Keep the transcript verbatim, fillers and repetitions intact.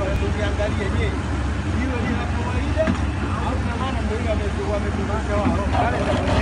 tukiangalie je, hiyo ni la kawaida au na maana ndio wametumisha wao.